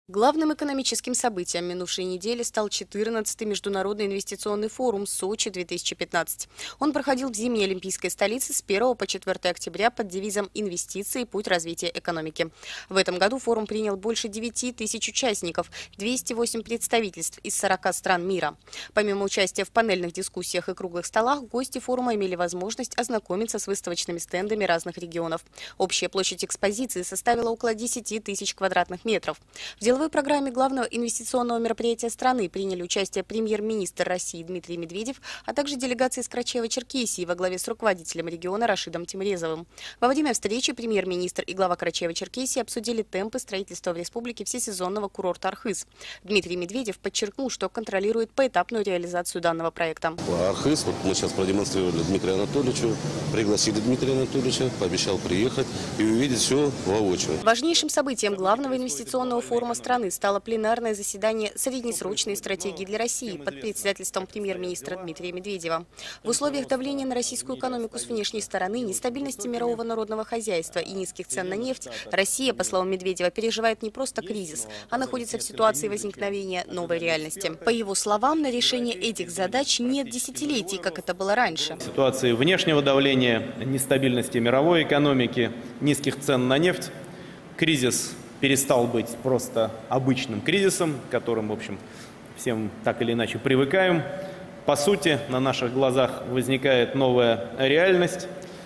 Главным экономическим событием минувшей недели стал 14-й Международный инвестиционный форум Сочи-2015. Он проходил в зимней олимпийской столице с 1 по 4 октября под девизом «Инвестиции. Путь развития экономики». В этом году форум принял больше 9 тысяч участников, 208 представительств из 40 стран мира. Помимо участия в панельных дискуссиях и круглых столах, гости форума имели возможность ознакомиться с выставочными стендами разных регионов. Общая площадь экспозиции составила около 10 тысяч квадратных метров. В деловой программе главного инвестиционного мероприятия страны приняли участие премьер-министр России Дмитрий Медведев, а также делегация из Карачаева-Черкесии во главе с руководителем региона Рашидом Тимрезовым. Во время встречи премьер-министр и глава Карачаева-Черкесии обсудили темпы строительства в республике всесезонного курорта Архыз. Дмитрий Медведев подчеркнул, что контролирует поэтапную реализацию данного проекта. Архыз, вот мы сейчас продемонстрировали Дмитрию Анатольевичу, пригласили Дмитрия Анатольевича, пообещал приехать и увидеть все воочию. Важнейшим событием главного инвестиционного форума страны стало пленарное заседание среднесрочной стратегии для России под председательством премьер-министра Дмитрия Медведева. В условиях давления на российскую экономику с внешней стороны, нестабильности мирового народного хозяйства и низких цен на нефть, Россия, по словам Медведева, переживает не просто кризис, а находится в ситуации возникновения новой реальности. По его словам, на решение этих задач нет десятилетий, как это было раньше. Ситуации внешнего давления, нестабильности мировой экономики, низких цен на нефть, кризис перестал быть просто обычным кризисом, к которым, в общем, всем так или иначе привыкаем. По сути, на наших глазах возникает новая реальность,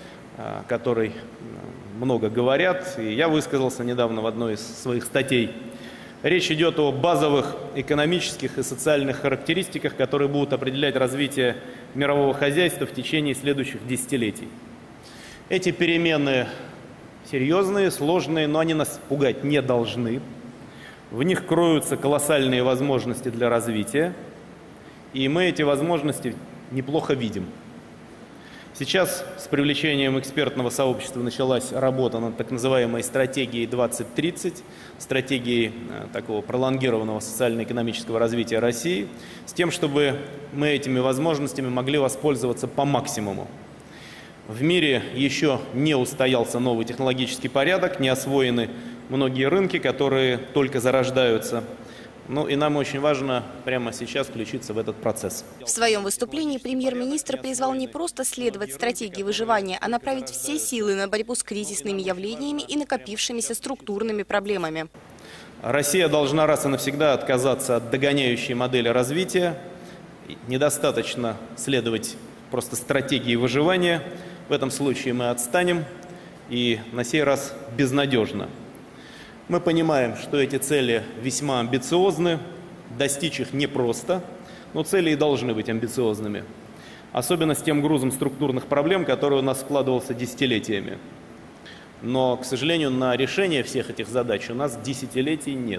о которой много говорят, и я высказался недавно в одной из своих статей. Речь идет о базовых экономических и социальных характеристиках, которые будут определять развитие мирового хозяйства в течение следующих десятилетий. Эти перемены серьезные, сложные, но они нас пугать не должны. В них кроются колоссальные возможности для развития, и мы эти возможности неплохо видим. Сейчас с привлечением экспертного сообщества началась работа над так называемой стратегией 2030, стратегией такого пролонгированного социально-экономического развития России, с тем, чтобы мы этими возможностями могли воспользоваться по максимуму. В мире еще не устоялся новый технологический порядок, не освоены многие рынки, которые только зарождаются. Ну и нам очень важно прямо сейчас включиться в этот процесс. В своем выступлении премьер-министр призвал не просто следовать стратегии выживания, а направить все силы на борьбу с кризисными явлениями и накопившимися структурными проблемами. Россия должна раз и навсегда отказаться от догоняющей модели развития. Недостаточно следовать просто стратегии выживания. В этом случае мы отстанем, и на сей раз безнадежно. Мы понимаем, что эти цели весьма амбициозны, достичь их непросто, но цели и должны быть амбициозными. Особенно с тем грузом структурных проблем, который у нас складывался десятилетиями. Но, к сожалению, на решение всех этих задач у нас десятилетий нет.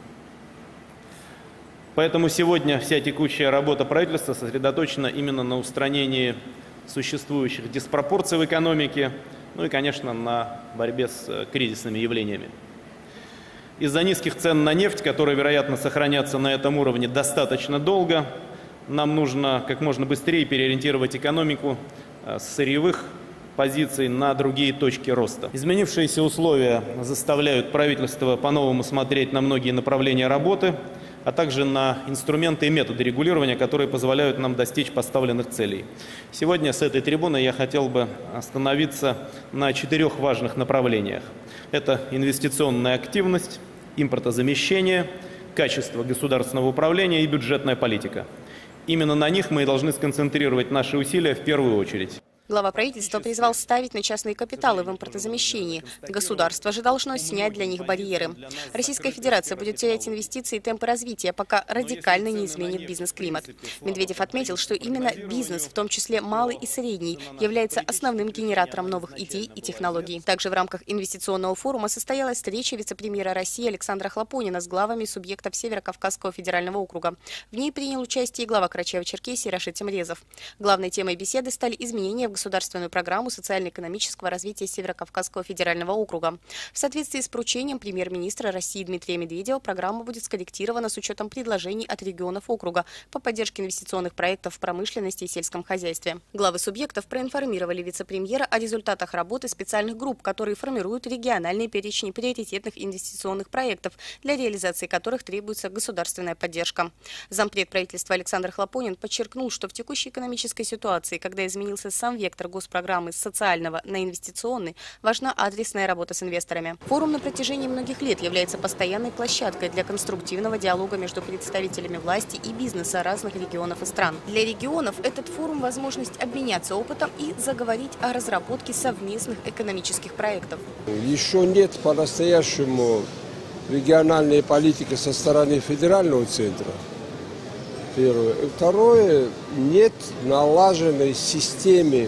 Поэтому сегодня вся текущая работа правительства сосредоточена именно на устранении существующих диспропорций в экономике, ну и, конечно, на борьбе с кризисными явлениями. Из-за низких цен на нефть, которые, вероятно, сохранятся на этом уровне достаточно долго, нам нужно как можно быстрее переориентировать экономику с сырьевых позиций на другие точки роста. Изменившиеся условия заставляют правительство по-новому смотреть на многие направления работы, а также на инструменты и методы регулирования, которые позволяют нам достичь поставленных целей. Сегодня с этой трибуны я хотел бы остановиться на 4 важных направлениях. Это инвестиционная активность, импортозамещение, качество государственного управления и бюджетная политика. Именно на них мы и должны сконцентрировать наши усилия в первую очередь. Глава правительства призвал ставить на частные капиталы в импортозамещении. Государство же должно снять для них барьеры. Российская Федерация будет терять инвестиции и темпы развития, пока радикально не изменит бизнес-климат. Медведев отметил, что именно бизнес, в том числе малый и средний, является основным генератором новых идей и технологий. Также в рамках инвестиционного форума состоялась встреча вице-премьера России Александра Хлопонина с главами субъектов Северо-Кавказского федерального округа. В ней принял участие и глава Карачаева-Черкесии Рашид Тимрезов. Главной темой беседы стали изменения в государственную программу социально-экономического развития Северо-Кавказского федерального округа. В соответствии с поручением премьер-министра России Дмитрия Медведева программа будет скорректирована с учетом предложений от регионов округа по поддержке инвестиционных проектов в промышленности и сельском хозяйстве. Главы субъектов проинформировали вице-премьера о результатах работы специальных групп, которые формируют региональные перечни приоритетных инвестиционных проектов, для реализации которых требуется государственная поддержка. Зампред правительства Александр Хлопонин подчеркнул, что в текущей экономической ситуации, когда изменился сам вектор госпрограммы с социального на инвестиционный, важна адресная работа с инвесторами. Форум на протяжении многих лет является постоянной площадкой для конструктивного диалога между представителями власти и бизнеса разных регионов и стран. Для регионов этот форум – возможность обменяться опытом и заговорить о разработке совместных экономических проектов. Еще нет по-настоящему региональной политики со стороны федерального центра. Первое. И второе, нет налаженной системы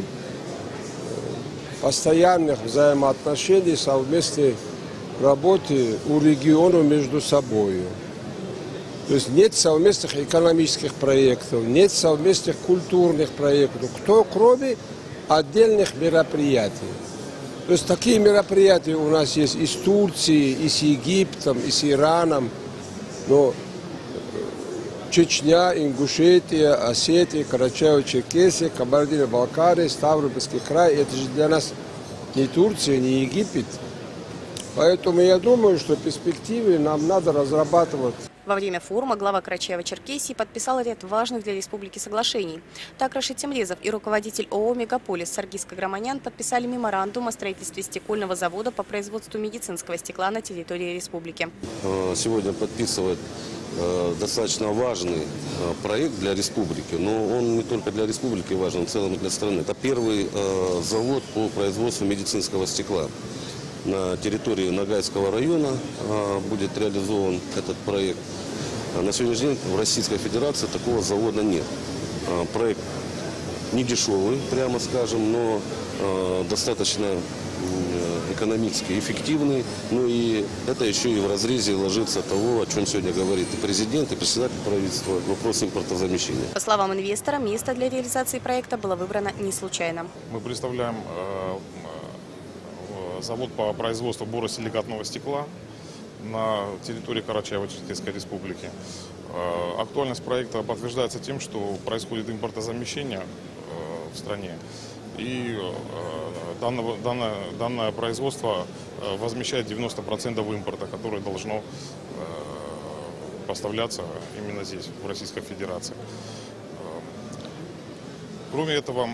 постоянных взаимоотношений, совместной работы у регионов между собой. То есть нет совместных экономических проектов, нет совместных культурных проектов, кроме отдельных мероприятий. То есть такие мероприятия у нас есть и с Турцией, и с Египтом, и с Ираном. Но Чечня, Ингушетия, Осетия, Карачаево-Черкесия, Кабардино-Балкария, Ставропольский край – это же для нас не Турция, не Египет. Поэтому я думаю, что в перспективе нам надо разрабатывать. Во время форума глава Карачаево-Черкесии подписал ряд важных для республики соглашений. Так, Рашид Темрезов и руководитель ООО «Мегаполис» Саргис Каграманян подписали меморандум о строительстве стекольного завода по производству медицинского стекла на территории республики. Сегодня подписывает достаточно важный проект для республики, но он не только для республики важен, он в целом для страны. Это первый завод по производству медицинского стекла. На территории Ногайского района будет реализован этот проект. На сегодняшний день в Российской Федерации такого завода нет. Проект не дешевый, прямо скажем, но достаточно экономически эффективный. Ну и это еще и в разрезе ложится того, о чем сегодня говорит и президент, и председатель правительства, вопрос импортозамещения. По словам инвестора, место для реализации проекта было выбрано не случайно. Мы представляем завод по производству боросиликатного стекла на территории Карачаево-Черкесской республики. Актуальность проекта подтверждается тем, что происходит импортозамещение в стране. И данное производство возмещает 90% импорта, которое должно поставляться именно здесь, в Российской Федерации. Кроме этого,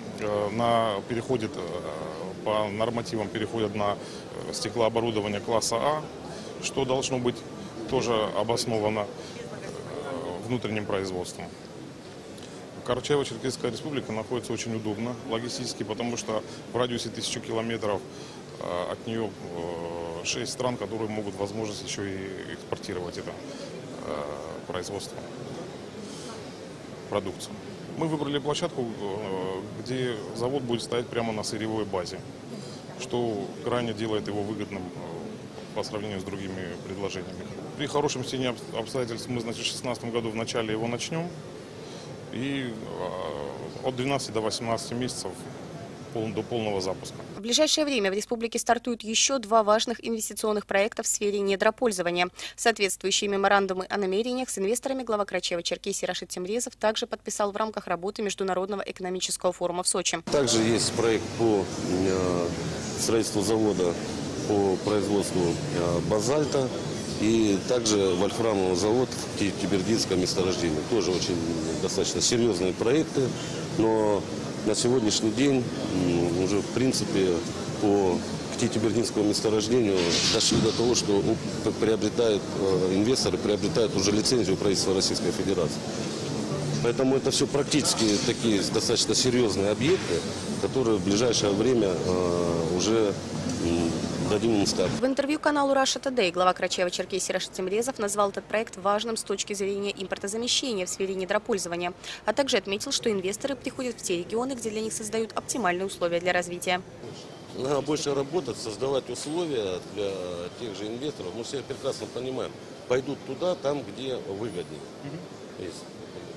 по нормативам переходят на стеклооборудование класса А, что должно быть тоже обосновано внутренним производством. Карачаево-Черкесская республика находится очень удобно логистически, потому что в радиусе 1000 километров от нее 6 стран, которые могут возможность еще и экспортировать это производство, продукцию. Мы выбрали площадку, где завод будет стоять прямо на сырьевой базе, что крайне делает его выгодным по сравнению с другими предложениями. При хорошем стечении обстоятельств мы, значит, в 2016 году в начале его начнем. И от 12 до 18 месяцев до полного запуска. В ближайшее время в республике стартуют еще 2 важных инвестиционных проекта в сфере недропользования. Соответствующие меморандумы о намерениях с инвесторами глава Карачаево-Черкесии Рашид Темрезов также подписал в рамках работы Международного экономического форума в Сочи. Также есть проект по строительству завода по производству базальта. И также вольфрамовый завод в Кибердинском месторождении. Тоже очень достаточно серьезные проекты, но на сегодняшний день уже в принципе к Кибердинскому месторождению дошли до того, что инвесторы приобретают уже лицензию правительства Российской Федерации. Поэтому это все практически такие достаточно серьезные объекты, которые в ближайшее время уже дадим им старт. В интервью каналу Russia Today глава Карачаево-Черкесии Рашид Темрезов назвал этот проект важным с точки зрения импортозамещения в сфере недропользования, а также отметил, что инвесторы приходят в те регионы, где для них создают оптимальные условия для развития. Надо больше работать, создавать условия для тех же инвесторов. Мы все прекрасно понимаем, пойдут туда, там, где выгоднее.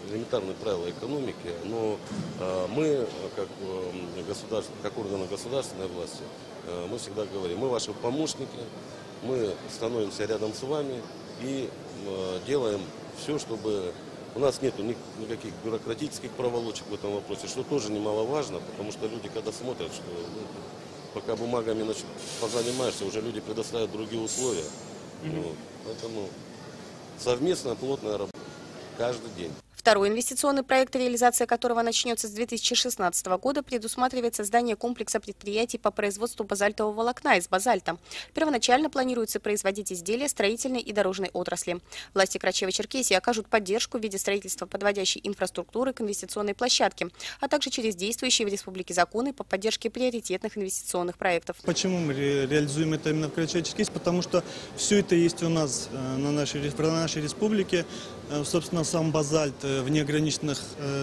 элементарные правила экономики, но мы, как органы государственной власти, мы всегда говорим, мы ваши помощники, мы становимся рядом с вами и делаем все, чтобы у нас нет никаких бюрократических проволочек в этом вопросе, что тоже немаловажно, потому что люди, когда смотрят, что пока бумагами позанимаешься, уже люди предоставят другие условия. Поэтому совместная плотная работа каждый день. Второй инвестиционный проект, реализация которого начнется с 2016 года, предусматривает создание комплекса предприятий по производству базальтового волокна из базальта. Первоначально планируется производить изделия строительной и дорожной отрасли. Власти Карачаево-Черкесии окажут поддержку в виде строительства подводящей инфраструктуры к инвестиционной площадке, а также через действующие в республике законы по поддержке приоритетных инвестиционных проектов. Почему мы реализуем это именно в Карачаево-Черкесии? Потому что все это есть у нас в нашей республике. Собственно, сам базальт в неограниченных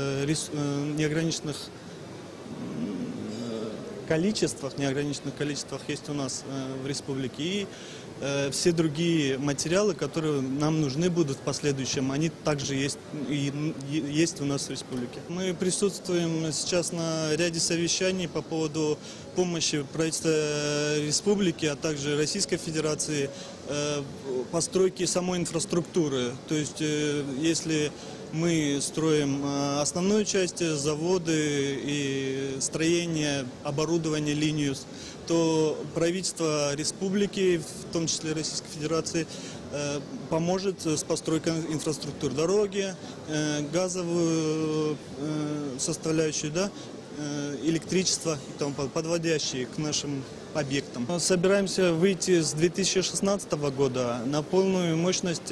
количествах есть у нас в республике. И все другие материалы, которые нам нужны будут в последующем, они также есть у нас в республике. Мы присутствуем сейчас на ряде совещаний по поводу помощи правительства республики, а также Российской Федерации постройки самой инфраструктуры. То есть, если мы строим основную часть, заводы и строение, оборудование, линию, то правительство республики, в том числе Российской Федерации, поможет с постройкой инфраструктуры, дороги, газовую составляющую, электричество и тому подводящие к нашим объектам. Мы собираемся выйти с 2016 года на полную мощность,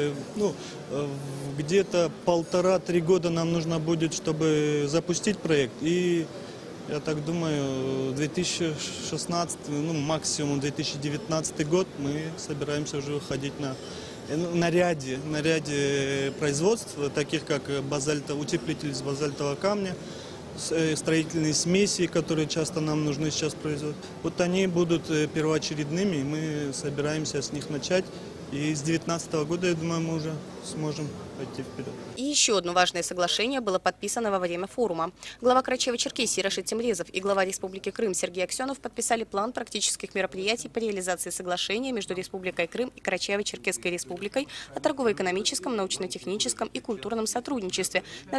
где-то 1,5-3 года нам нужно будет, чтобы запустить проект. И я так думаю, 2016, максимум 2019 год мы собираемся уже выходить на ряде производств, таких как утеплитель из базальтового камня, строительные смеси, которые часто нам нужны сейчас производить. Вот они будут первоочередными, и мы собираемся с них начать. И с 2019 года, я думаю, мы уже сможем пойти вперед. И еще одно важное соглашение было подписано во время форума. Глава Карачаево-Черкесии Рашид Темрезов и глава Республики Крым Сергей Аксенов подписали план практических мероприятий по реализации соглашения между Республикой Крым и Карачаево-Черкесской Республикой о торгово-экономическом, научно-техническом и культурном сотрудничестве на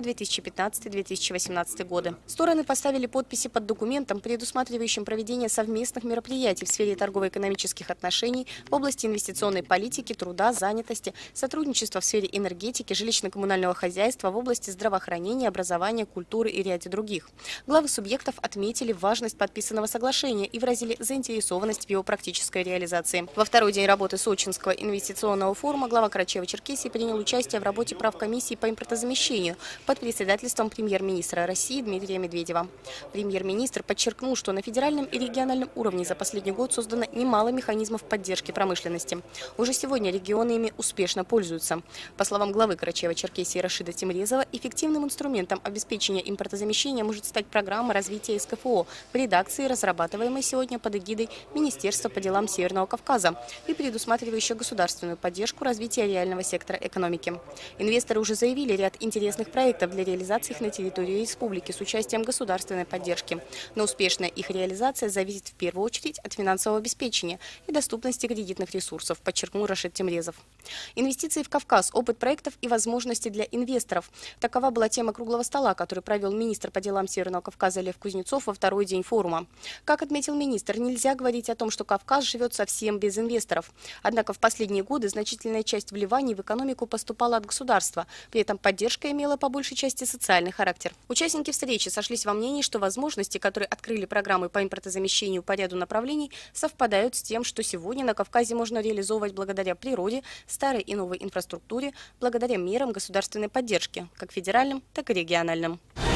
2015-2018 годы. Стороны поставили подписи под документом, предусматривающим проведение совместных мероприятий в сфере торгово-экономических отношений в области инвестиционной политики, труда, занятости, сотрудничества в сфере энергетики, жилищно-коммунального хозяйства, в области здравоохранения, образования, культуры и ряде других. Главы субъектов отметили важность подписанного соглашения и выразили заинтересованность в его практической реализации. Во второй день работы Сочинского инвестиционного форума глава Карачаево-Черкесии принял участие в работе правкомиссии по импортозамещению под председательством премьер-министра России Дмитрия Медведева. Премьер-министр подчеркнул, что на федеральном и региональном уровне за последний год создано немало механизмов поддержки промышленности. Уже сегодня регионы ими успешно пользуются. По словам главы Карачаево-Черкесии Рашида Темрезова, эффективным инструментом обеспечения импортозамещения может стать программа развития СКФО в редакции, разрабатываемой сегодня под эгидой Министерства по делам Северного Кавказа и предусматривающая государственную поддержку развития реального сектора экономики. Инвесторы уже заявили ряд интересных проектов для реализации их на территории республики с участием государственной поддержки. Но успешная их реализация зависит в первую очередь от финансового обеспечения и доступности кредитных ресурсов, подчеркнул Рашид Темрезов. Инвестиции в Кавказ, опыт проектов и возможности для инвесторов. Такова была тема круглого стола, который провел министр по делам Северного Кавказа Лев Кузнецов во второй день форума. Как отметил министр, нельзя говорить о том, что Кавказ живет совсем без инвесторов. Однако в последние годы значительная часть вливаний в экономику поступала от государства. При этом поддержка имела по большей части социальный характер. Участники встречи сошлись во мнении, что возможности, которые открыли программы по импортозамещению по ряду направлений, совпадают с тем, что сегодня на Кавказе можно реализовывать благодаря природе, старой и новой инфраструктуре, благодаря мерам государственной поддержки, как федеральным, так и региональным.